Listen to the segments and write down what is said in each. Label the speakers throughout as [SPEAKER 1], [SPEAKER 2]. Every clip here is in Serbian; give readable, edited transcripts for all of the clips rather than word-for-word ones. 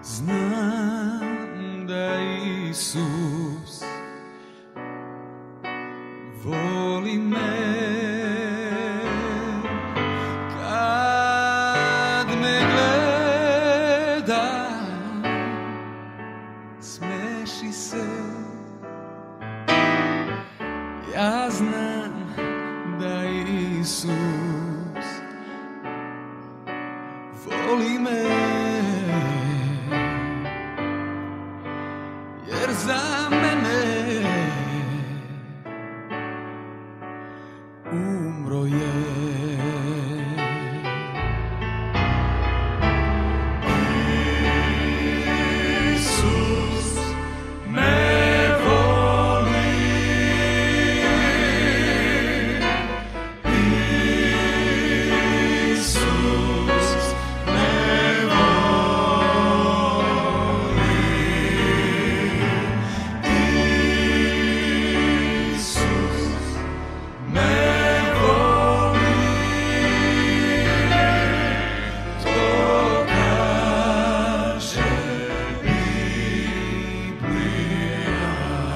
[SPEAKER 1] Znam da Isus voli me, kad me gleda smeši se. Ja znam da Isus voli me, jer za mene umro je. Isus me voli, Isus me voli, Isus me voli, to kaže Biblija.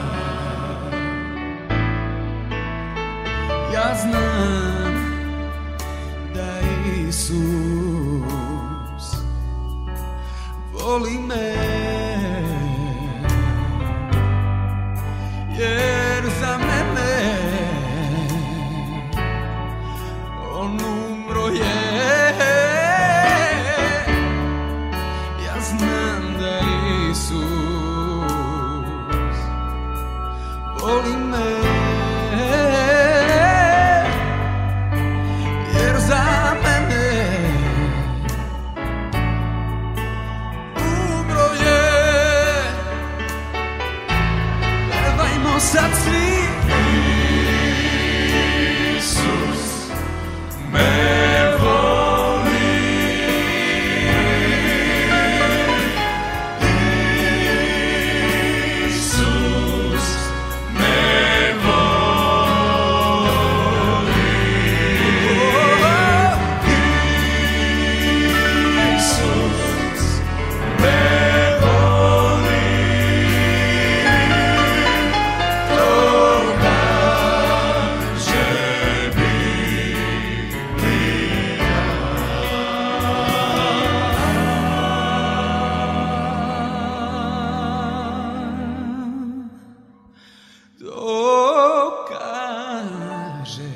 [SPEAKER 1] Ja znam da Isus voli me, jer za mene on umro je. Ja znam da Isus voli me, jer za mene umro je. Pevajmo sad svi. Isus me voli, Isus me voli, Isus me voli, to kaže Biblija. To kaže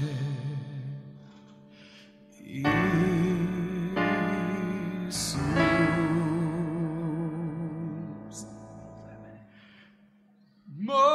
[SPEAKER 1] Isus.